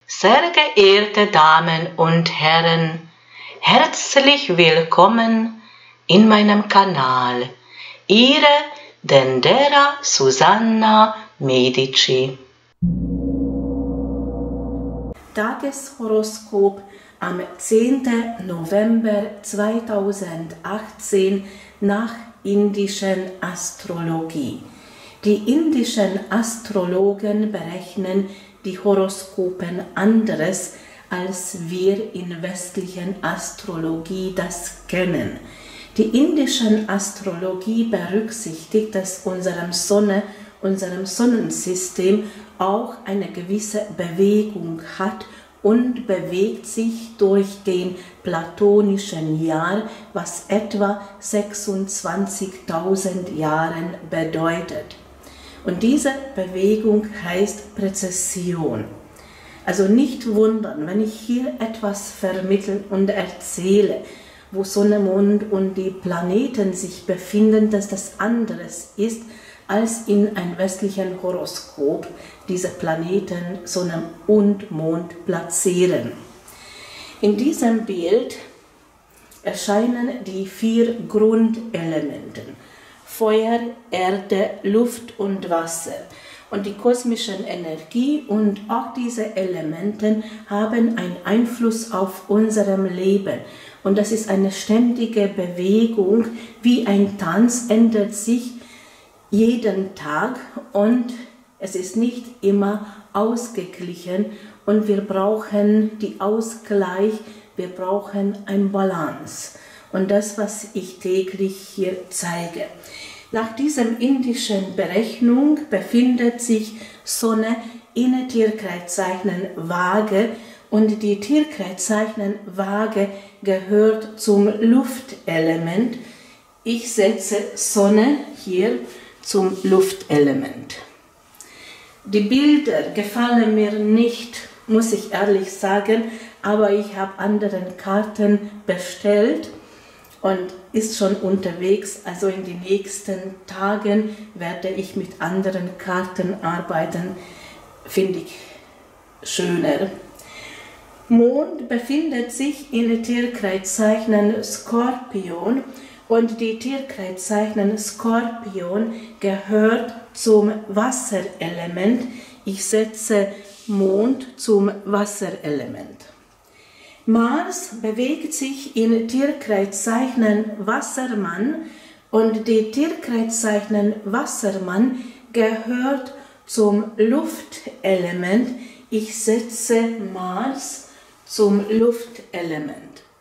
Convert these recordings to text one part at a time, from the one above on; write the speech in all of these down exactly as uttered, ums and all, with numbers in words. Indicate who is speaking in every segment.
Speaker 1: Sehr geehrte Damen und Herren, herzlich willkommen in meinem Kanal. Ihre Dendera Susanna Medici.
Speaker 2: Tageshoroskop am zehnten November zweitausendachtzehn nach indischen Astrologie. Die indischen Astrologen berechnen die Horoskopen anderes, als wir in westlichen Astrologie das kennen. Die indische Astrologie berücksichtigt, dass unserem Sonne, unserem Sonnensystem auch eine gewisse Bewegung hat und bewegt sich durch den platonischen Jahr, was etwa sechsundzwanzigtausend Jahren bedeutet. Und diese Bewegung heißt Präzession. Also nicht wundern, wenn ich hier etwas vermittle und erzähle, wo Sonne, Mond und die Planeten sich befinden, dass das anderes ist, als in einem westlichen Horoskop diese Planeten Sonne und Mond platzieren. In diesem Bild erscheinen die vier Grundelemente: Feuer, Erde, Luft und Wasser. Und die kosmischen Energie und auch diese Elemente haben einen Einfluss auf unserem Leben. Und das ist eine ständige Bewegung, wie ein Tanz ändert sich jeden Tag und es ist nicht immer ausgeglichen und wir brauchen die Ausgleich, wir brauchen eine Balance. Und das, was ich täglich hier zeige. Nach diesem indischen Berechnung befindet sich Sonne in Tierkreiszeichen Waage und die Tierkreiszeichen Waage gehört zum Luftelement. Ich setze Sonne hier zum Luftelement. Die Bilder gefallen mir nicht, muss ich ehrlich sagen, aber ich habe andere Karten bestellt und ist schon unterwegs, also in den nächsten Tagen werde ich mit anderen Karten arbeiten, finde ich schöner. Mond befindet sich in Tierkreiszeichen Skorpion und die Tierkreiszeichen Skorpion gehört zum Wasserelement. Ich setze Mond zum Wasserelement. Mars bewegt sich in Tierkreiszeichen Wassermann und die Tierkreiszeichen Wassermann gehört zum Luftelement. Ich setze Mars zum Luftelement.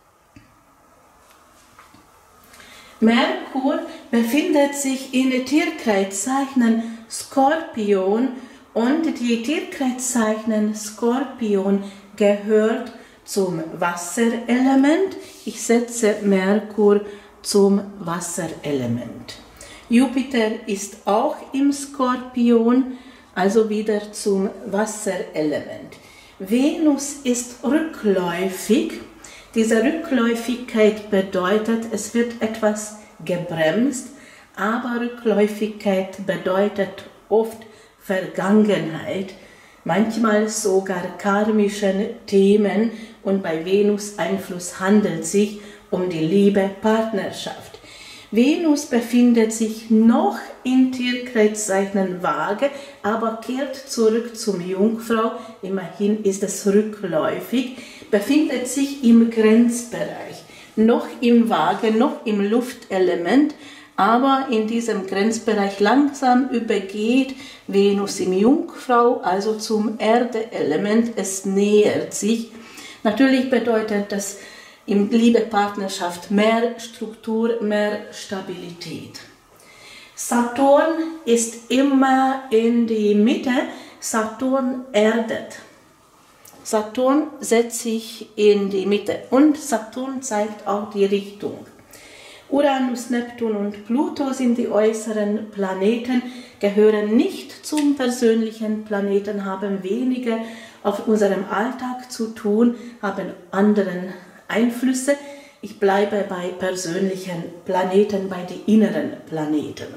Speaker 2: Merkur befindet sich in Tierkreiszeichen Skorpion und die Tierkreiszeichen Skorpion gehört zum Wasserelement. Ich setze Merkur zum Wasserelement. Jupiter ist auch im Skorpion, also wieder zum Wasserelement. Venus ist rückläufig. Diese Rückläufigkeit bedeutet, es wird etwas gebremst, aber Rückläufigkeit bedeutet oft Vergangenheit, manchmal sogar karmische Themen und bei Venus Einfluss handelt es sich um die Liebe, Partnerschaft. Venus befindet sich noch in Tierkreiszeichen Waage, aber kehrt zurück zum Jungfrau, immerhin ist es rückläufig, befindet sich im Grenzbereich, noch im Waage, noch im Luftelement, aber in diesem Grenzbereich langsam übergeht Venus im Jungfrau, also zum Erdeelement, es nähert sich. Natürlich bedeutet das in Liebe, Partnerschaft mehr Struktur, mehr Stabilität. Saturn ist immer in die Mitte, Saturn erdet. Saturn setzt sich in die Mitte und Saturn zeigt auch die Richtung. Uranus, Neptun und Pluto sind die äußeren Planeten, gehören nicht zum persönlichen Planeten, haben weniger auf unserem Alltag zu tun, haben anderen Einflüsse. Ich bleibe bei persönlichen Planeten, bei den inneren Planeten.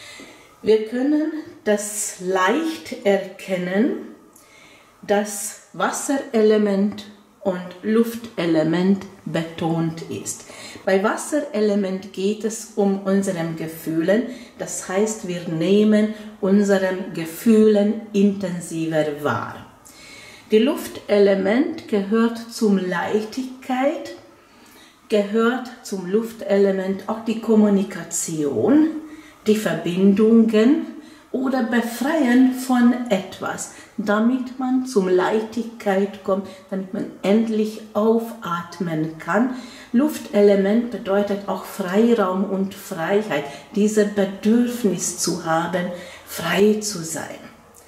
Speaker 2: Wir können das leicht erkennen, dass Wasserelement und Luftelement betont ist. Bei Wasserelement geht es um unsere Gefühle, das heißt, wir nehmen unsere Gefühle intensiver wahr. Die Luftelement gehört zum Leichtigkeit, gehört zum Luftelement auch die Kommunikation, die Verbindungen oder Befreien von etwas, damit man zum Leichtigkeit kommt, damit man endlich aufatmen kann. Luftelement bedeutet auch Freiraum und Freiheit, dieses Bedürfnis zu haben, frei zu sein.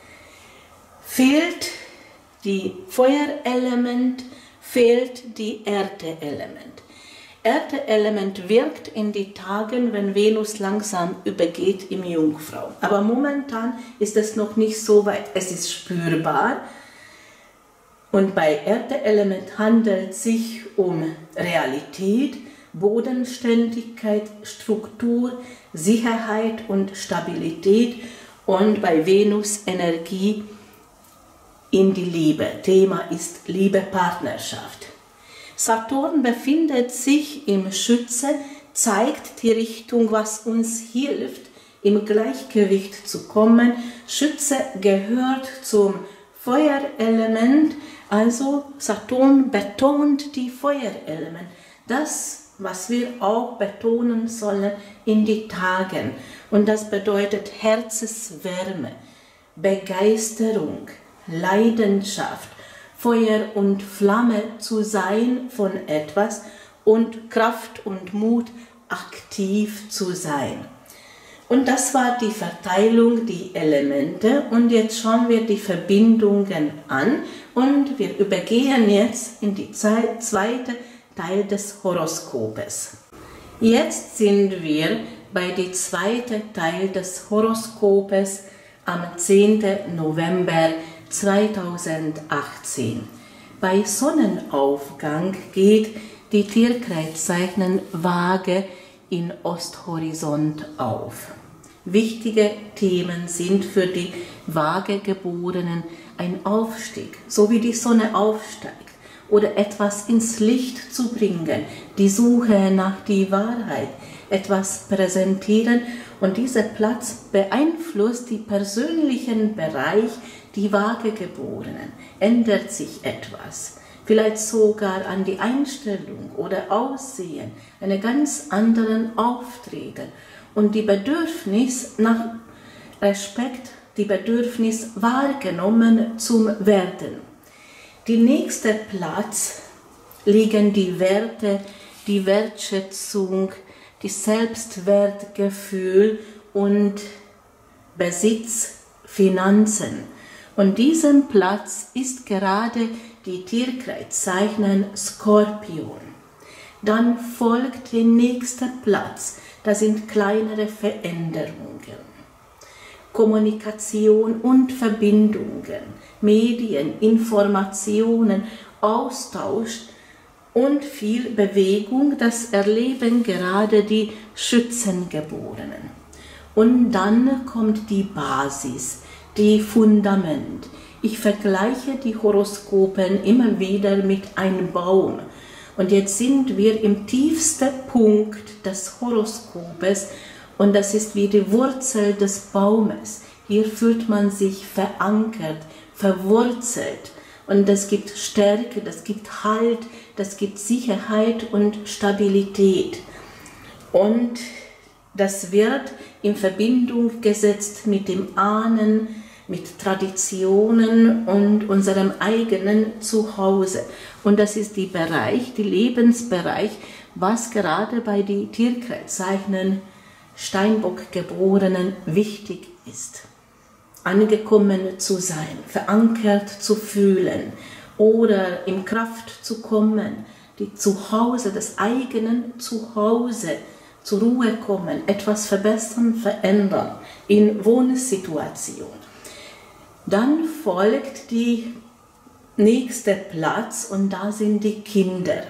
Speaker 2: Fehlt die Feuerelement, fehlt die Erdeelement. Erdeelement wirkt in die Tagen, wenn Venus langsam übergeht im Jungfrau. Aber momentan ist es noch nicht so weit. Es ist spürbar. Und bei Erdeelement handelt es sich um Realität, Bodenständigkeit, Struktur, Sicherheit und Stabilität. Und bei Venus Energie in die Liebe. Thema ist Liebe, Partnerschaft. Saturn befindet sich im Schütze, zeigt die Richtung, was uns hilft, im Gleichgewicht zu kommen. Schütze gehört zum Feuerelement, also Saturn betont die Feuerelement. Das, was wir auch betonen sollen in die Tagen. Und das bedeutet Herzenswärme, Begeisterung, Leidenschaft, Feuer und Flamme zu sein von etwas und Kraft und Mut aktiv zu sein. Und das war die Verteilung, die Elemente. Und jetzt schauen wir die Verbindungen an und wir übergehen jetzt in die zweite Teil des Horoskopes. Jetzt sind wir bei dem zweiten Teil des Horoskopes am zehnten November zweitausendachtzehn. Bei Sonnenaufgang geht die Tierkreiszeichen Waage in Osthorizont auf. Wichtige Themen sind für die Waagegeborenen ein Aufstieg, so wie die Sonne aufsteigt, oder etwas ins Licht zu bringen, die Suche nach die Wahrheit, etwas präsentieren, und dieser Platz beeinflusst die persönlichen Bereich, die Waagegeborenen. Ändert sich etwas, vielleicht sogar an die Einstellung oder Aussehen, einen ganz anderen Auftreten und die Bedürfnis nach Respekt, die Bedürfnis wahrgenommen zu werden. Die nächste Platz liegen die Werte, die Wertschätzung, die Selbstwertgefühl und Besitz, Finanzen. Und diesem Platz ist gerade die Tierkreiszeichen Skorpion. Dann folgt der nächste Platz, das sind kleinere Veränderungen. Kommunikation und Verbindungen, Medien, Informationen, Austausch und viel Bewegung, das erleben gerade die Schützengeborenen. Und dann kommt die Basis, die Fundament. Ich vergleiche die Horoskopen immer wieder mit einem Baum. Und jetzt sind wir im tiefsten Punkt des Horoskopes und das ist wie die Wurzel des Baumes. Hier fühlt man sich verankert, verwurzelt. Und das gibt Stärke, das gibt Halt, das gibt Sicherheit und Stabilität. Und das wird in Verbindung gesetzt mit dem Ahnen, mit Traditionen und unserem eigenen Zuhause. Und das ist der Bereich, der Lebensbereich, was gerade bei den Tierkreiszeichen Steinbock-Geborenen wichtig ist. Angekommen zu sein, verankert zu fühlen oder in Kraft zu kommen, die Zuhause, das eigene Zuhause, zur Ruhe kommen, etwas verbessern, verändern in Wohnsituation. Dann folgt die nächste Platz und da sind die Kinder.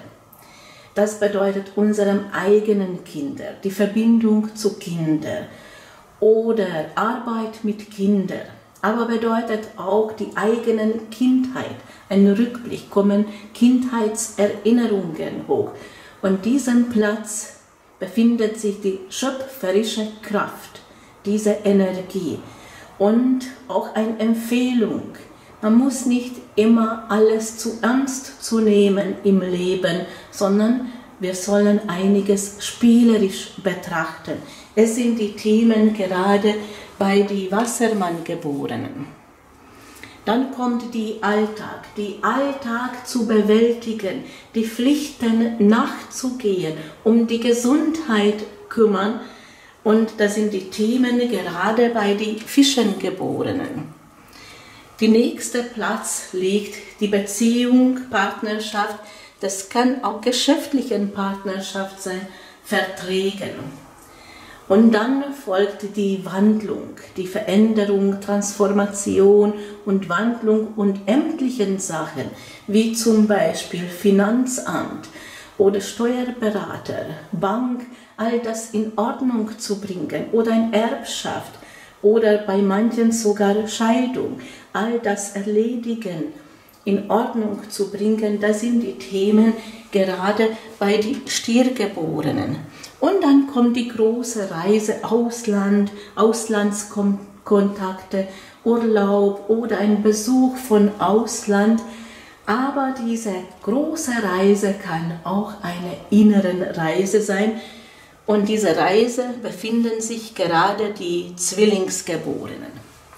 Speaker 2: Das bedeutet unseren eigenen Kinder, die Verbindung zu Kindern oder Arbeit mit Kindern, aber bedeutet auch die eigenen Kindheit. Ein Rückblick, kommen Kindheitserinnerungen hoch. Und diesem Platz befindet sich die schöpferische Kraft, diese Energie. Und auch eine Empfehlung. Man muss nicht immer alles zu ernst zu nehmen im Leben, sondern wir sollen einiges spielerisch betrachten. Es sind die Themen gerade bei den Wassermann-Geborenen. Dann kommt die Alltag, die Alltag zu bewältigen, die Pflichten nachzugehen, um die Gesundheit kümmern. Und das sind die Themen gerade bei den Fischengeborenen. Der nächste Platz liegt die Beziehung, Partnerschaft. Das kann auch geschäftliche Partnerschaft sein, Verträge. Und dann folgt die Wandlung, die Veränderung, Transformation und Wandlung und ämtlichen Sachen, wie zum Beispiel Finanzamt oder Steuerberater, Bank, all das in Ordnung zu bringen oder eine Erbschaft oder bei manchen sogar Scheidung, all das erledigen, in Ordnung zu bringen, das sind die Themen gerade bei den Stiergeborenen. Und dann kommt die große Reise, Ausland, Auslandskontakte, Urlaub oder ein Besuch von Ausland. Aber diese große Reise kann auch eine innere Reise sein. Und diese Reise befinden sich gerade die Zwillingsgeborenen.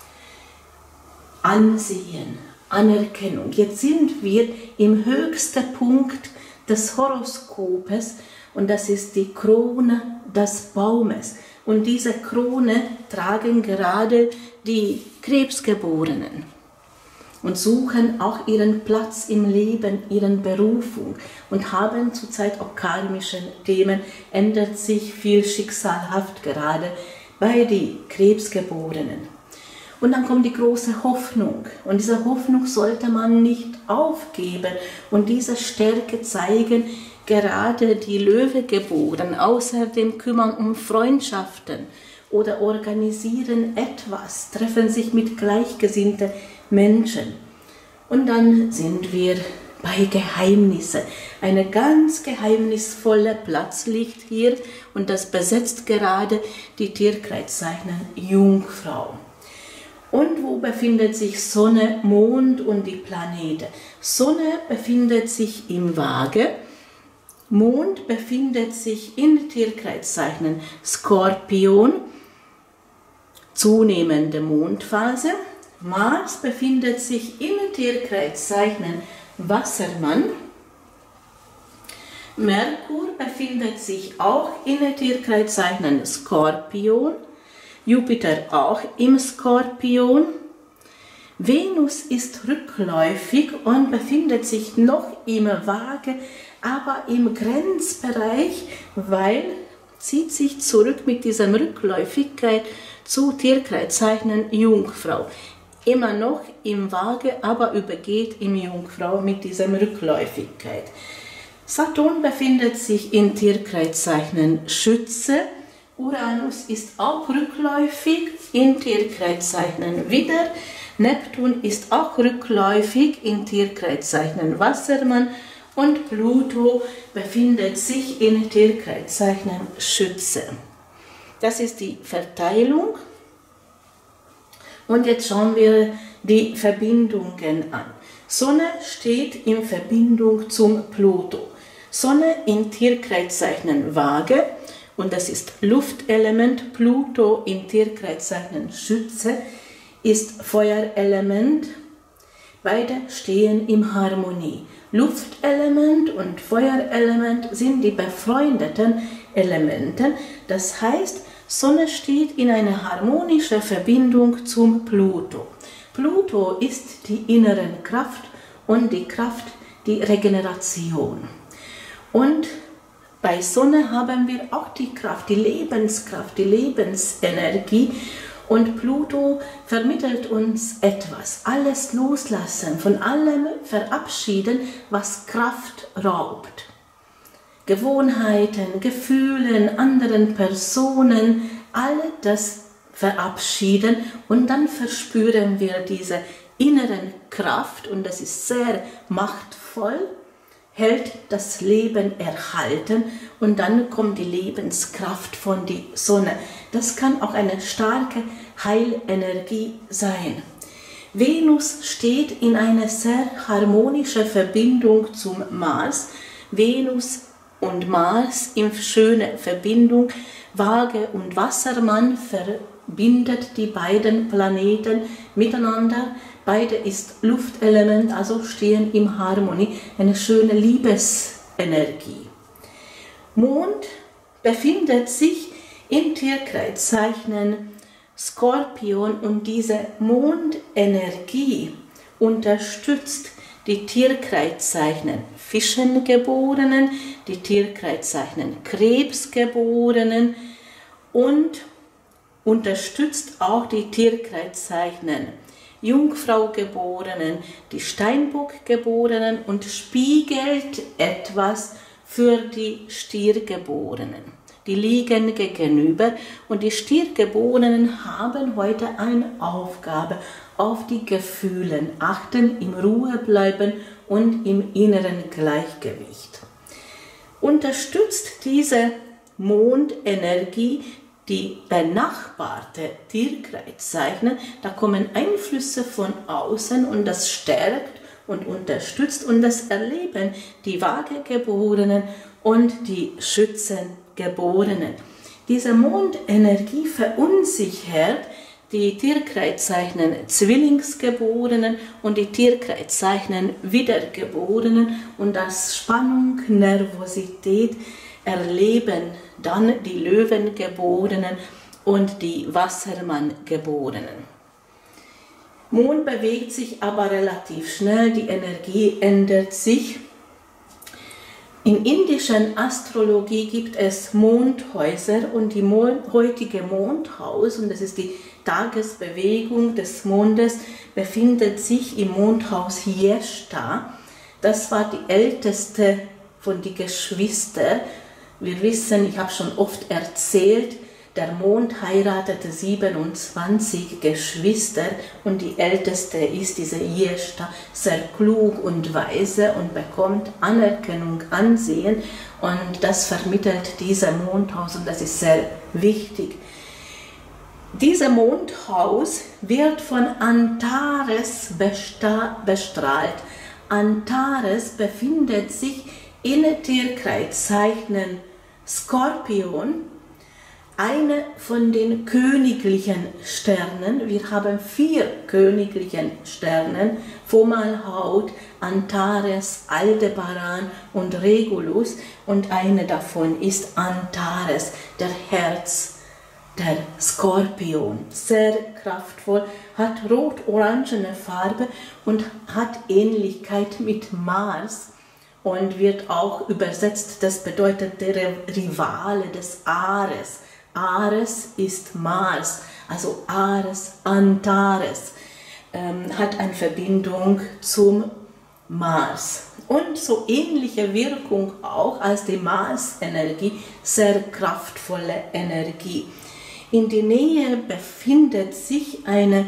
Speaker 2: Ansehen, Anerkennung. Jetzt sind wir im höchsten Punkt des Horoskopes und das ist die Krone des Baumes. Und diese Krone tragen gerade die Krebsgeborenen und suchen auch ihren Platz im Leben, ihren Berufung und haben zurzeit auch karmische Themen, ändert sich viel schicksalhaft gerade bei den Krebsgeborenen. Und dann kommt die große Hoffnung. Und diese Hoffnung sollte man nicht aufgeben. Und diese Stärke zeigen gerade die Löwegeborenen. Außerdem kümmern um Freundschaften oder organisieren etwas, treffen sich mit gleichgesinnten Menschen. Und dann sind wir bei Geheimnissen. Eine ganz geheimnisvolle Platz liegt hier und das besetzt gerade die Tierkreiszeichen Jungfrau. Und wo befindet sich Sonne, Mond und die Planeten? Sonne befindet sich im Waage, Mond befindet sich in Tierkreiszeichen Skorpion, zunehmende Mondphase, Mars befindet sich in Tierkreiszeichen Wassermann, Merkur befindet sich auch in Tierkreiszeichen Skorpion, Jupiter auch im Skorpion. Venus ist rückläufig und befindet sich noch im Waage, aber im Grenzbereich, weil zieht sich zurück mit dieser Rückläufigkeit zu Tierkreiszeichen Jungfrau. Immer noch im Waage, aber übergeht im Jungfrau mit dieser Rückläufigkeit. Saturn befindet sich in Tierkreiszeichen Schütze. Uranus ist auch rückläufig in Tierkreiszeichen Widder. Neptun ist auch rückläufig in Tierkreiszeichen Wassermann. Und Pluto befindet sich in Tierkreiszeichen Schütze. Das ist die Verteilung. Und jetzt schauen wir die Verbindungen an. Sonne steht in Verbindung zum Pluto. Sonne in Tierkreiszeichen Waage. Und das ist Luftelement. Pluto in Tierkreiszeichen Schütze ist Feuerelement. Beide stehen in Harmonie. Luftelement und Feuerelement sind die befreundeten Elemente. Das heißt, Sonne steht in einer harmonischen Verbindung zum Pluto. Pluto ist die innere Kraft und die Kraft, die Regeneration. Und bei Sonne haben wir auch die Kraft, die Lebenskraft, die Lebensenergie. Und Pluto vermittelt uns etwas. Alles loslassen, von allem verabschieden, was Kraft raubt. Gewohnheiten, Gefühlen, anderen Personen, all das verabschieden und dann verspüren wir diese inneren Kraft und das ist sehr machtvoll, hält das Leben erhalten und dann kommt die Lebenskraft von der Sonne. Das kann auch eine starke Heilenergie sein. Venus steht in einer sehr harmonischen Verbindung zum Mars. Venus und Mars in schöner Verbindung. Waage und Wassermann verbindet die beiden Planeten miteinander. Beide ist Luftelement, also stehen in Harmonie. Eine schöne Liebesenergie. Mond befindet sich im Tierkreiszeichen Skorpion und diese Mondenergie unterstützt die Tierkreiszeichen Fischengeborenen, die Tierkreiszeichen Krebsgeborenen und unterstützt auch die Tierkreiszeichen Jungfraugeborenen, die Steinbockgeborenen und spiegelt etwas für die Stiergeborenen. Die liegen gegenüber und die Stiergeborenen haben heute eine Aufgabe, auf die Gefühle achten, in Ruhe bleiben und im inneren Gleichgewicht. Unterstützt diese Mondenergie die benachbarte Tierkreiszeichen, da kommen Einflüsse von außen und das stärkt und unterstützt und das erleben die Waagegeborenen und die Schützengeborenen. Diese Mondenergie verunsichert die Tierkreiszeichen Zwillingsgeborenen und die Tierkreiszeichen Wiedergeborenen und das Spannung, Nervosität erleben dann die Löwengeborenen und die Wassermanngeborenen. Mond bewegt sich aber relativ schnell, die Energie ändert sich. In indischen Astrologie gibt es Mondhäuser und die Mond, heutige Mondhaus, und das ist die Tagesbewegung des Mondes, befindet sich im Mondhaus Jeshta. Das war die älteste von den Geschwistern. Wir wissen, ich habe schon oft erzählt, der Mond heiratete siebenundzwanzig Geschwister und die älteste ist diese Jeshta, sehr klug und weise und bekommt Anerkennung, Ansehen und das vermittelt dieser Mondhaus und das ist sehr wichtig. Dieser Mondhaus wird von Antares bestrahlt. Antares befindet sich in den Tierkreiszeichen Skorpion, eine von den königlichen Sternen. Wir haben vier königlichen Sternen, Fomalhaut, Antares, Aldebaran und Regulus und eine davon ist Antares, der Herz der Skorpion. Sehr kraftvoll, hat rot-orangene Farbe und hat Ähnlichkeit mit Mars. Und wird auch übersetzt, das bedeutet der Rivale des Ares. Ares ist Mars, also Ares, Antares, ähm, hat eine Verbindung zum Mars. Und so ähnliche Wirkung auch als die Mars-Energie, sehr kraftvolle Energie. In der Nähe befindet sich ein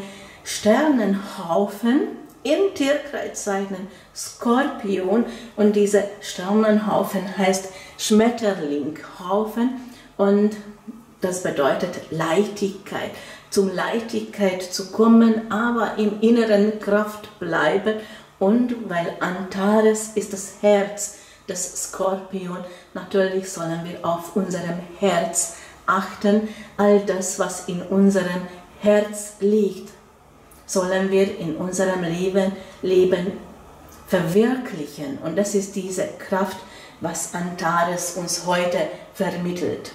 Speaker 2: Sternenhaufen, im Tierkreiszeichen Skorpion und dieser Sternenhaufen heißt Schmetterlinghaufen und das bedeutet Leichtigkeit, zum Leichtigkeit zu kommen, aber im inneren Kraft bleiben und weil Antares ist das Herz des Skorpion, natürlich sollen wir auf unserem Herz achten, all das, was in unserem Herz liegt, sollen wir in unserem Leben, Leben verwirklichen. Und das ist diese Kraft, was Antares uns heute vermittelt.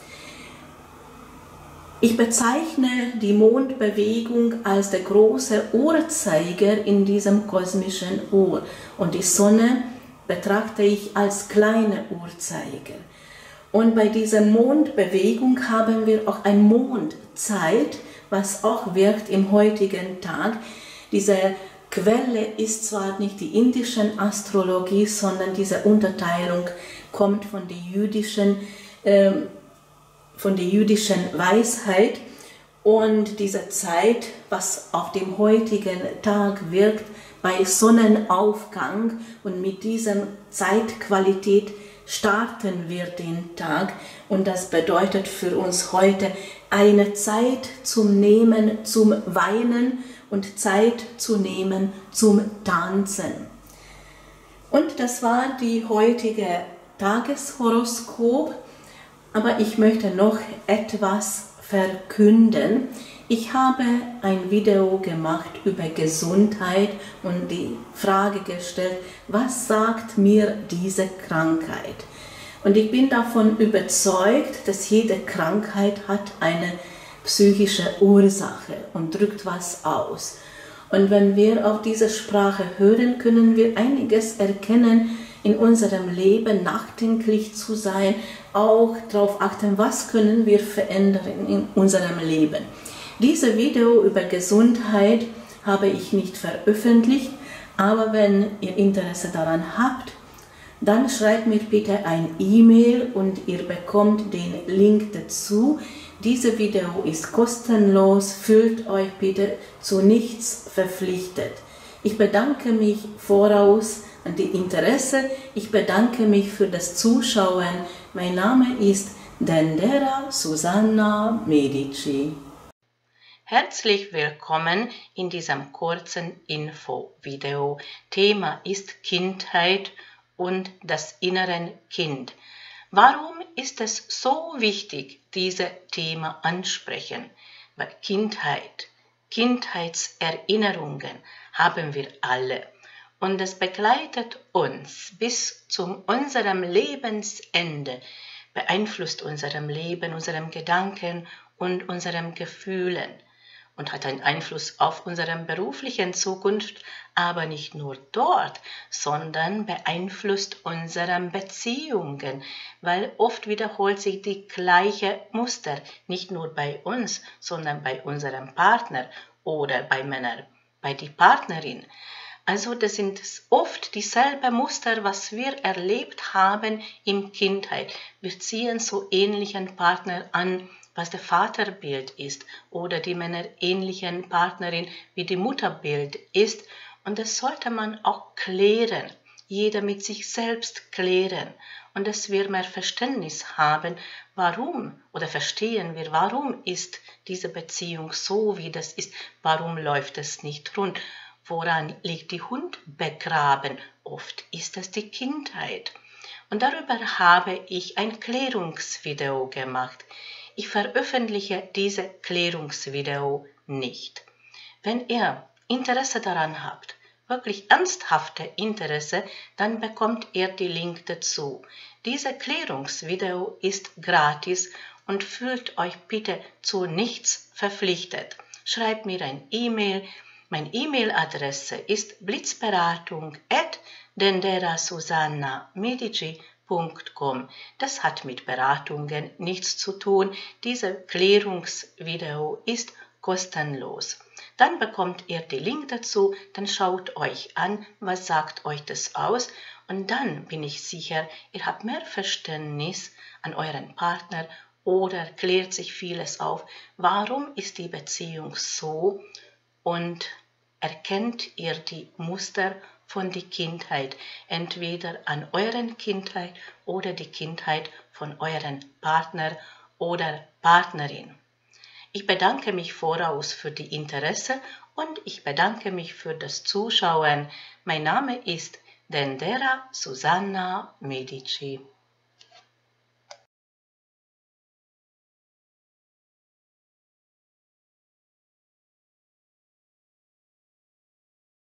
Speaker 2: Ich bezeichne die Mondbewegung als der große Uhrzeiger in diesem kosmischen Uhr. Und die Sonne betrachte ich als kleine Uhrzeiger. Und bei dieser Mondbewegung haben wir auch eine Mondzeit, was auch wirkt im heutigen Tag. Diese Quelle ist zwar nicht die indische Astrologie, sondern diese Unterteilung kommt von der jüdischen, äh, von der jüdischen Weisheit Und diese Zeit, was auf dem heutigen Tag wirkt, bei Sonnenaufgang, und mit dieser Zeitqualität starten wir den Tag, und das bedeutet für uns heute eine Zeit zum Nehmen, zum Weinen und Zeit zu nehmen zum Tanzen. Und das war die heutige Tageshoroskop, aber ich möchte noch etwas verkünden. Ich habe ein Video gemacht über Gesundheit und die Frage gestellt, was sagt mir diese Krankheit? Und ich bin davon überzeugt, dass jede Krankheit hat eine psychische Ursache und drückt was aus. Und wenn wir auf diese Sprache hören, können wir einiges erkennen in unserem Leben, nachdenklich zu sein, auch darauf achten, was können wir verändern in unserem Leben. Dieses Video über Gesundheit habe ich nicht veröffentlicht, aber wenn ihr Interesse daran habt, dann schreibt mir bitte ein E-Mail und ihr bekommt den Link dazu. Dieses Video ist kostenlos, fühlt euch bitte zu nichts verpflichtet. Ich bedanke mich voraus an die Interesse, ich bedanke mich für das Zuschauen. Mein Name ist Dendera Susanna Medici.
Speaker 1: Herzlich willkommen in diesem kurzen Info-Video. Thema ist Kindheit und das innere Kind. Warum ist es so wichtig, dieses Thema ansprechen? Weil Kindheit, Kindheitserinnerungen haben wir alle. Und es begleitet uns bis zu unserem Lebensende, beeinflusst unserem Leben, unserem Gedanken und unseren Gefühlen und hat einen Einfluss auf unsere berufliche Zukunft, aber nicht nur dort, sondern beeinflusst unsere Beziehungen, weil oft wiederholt sich die gleiche Muster, nicht nur bei uns, sondern bei unserem Partner oder bei Männern, bei der Partnerin. Also das sind oft dieselben Muster, was wir erlebt haben in Kindheit. Wir ziehen so ähnlichen Partner an, was der Vaterbild ist, oder die Männer ähnlichen Partnerin wie die Mutterbild ist. Und das sollte man auch klären, jeder mit sich selbst klären. Und dass wir mehr Verständnis haben, warum, oder verstehen wir, warum ist diese Beziehung so, wie das ist, warum läuft es nicht rund. Woran liegt die Hund begraben? Oft ist es die Kindheit. Und darüber habe ich ein Klärungsvideo gemacht. Ich veröffentliche dieses Klärungsvideo nicht. Wenn ihr Interesse daran habt, wirklich ernsthafte Interesse, dann bekommt ihr den Link dazu. Dieses Klärungsvideo ist gratis und fühlt euch bitte zu nichts verpflichtet. Schreibt mir ein E-Mail. Meine E-Mail-Adresse ist blitzberatung at denderasusanna.medici punkt com. Das hat mit Beratungen nichts zu tun. Dieses Klärungsvideo ist kostenlos. Dann bekommt ihr den Link dazu, dann schaut euch an, was sagt euch das aus, und dann bin ich sicher, ihr habt mehr Verständnis an euren Partner oder klärt sich vieles auf. Warum ist die Beziehung so? Und erkennt ihr die Muster von der Kindheit, entweder an euren Kindheit oder die Kindheit von euren Partner oder Partnerin. Ich bedanke mich voraus für die Interesse und ich bedanke mich für das Zuschauen. Mein Name ist Dendera Susanna Medici.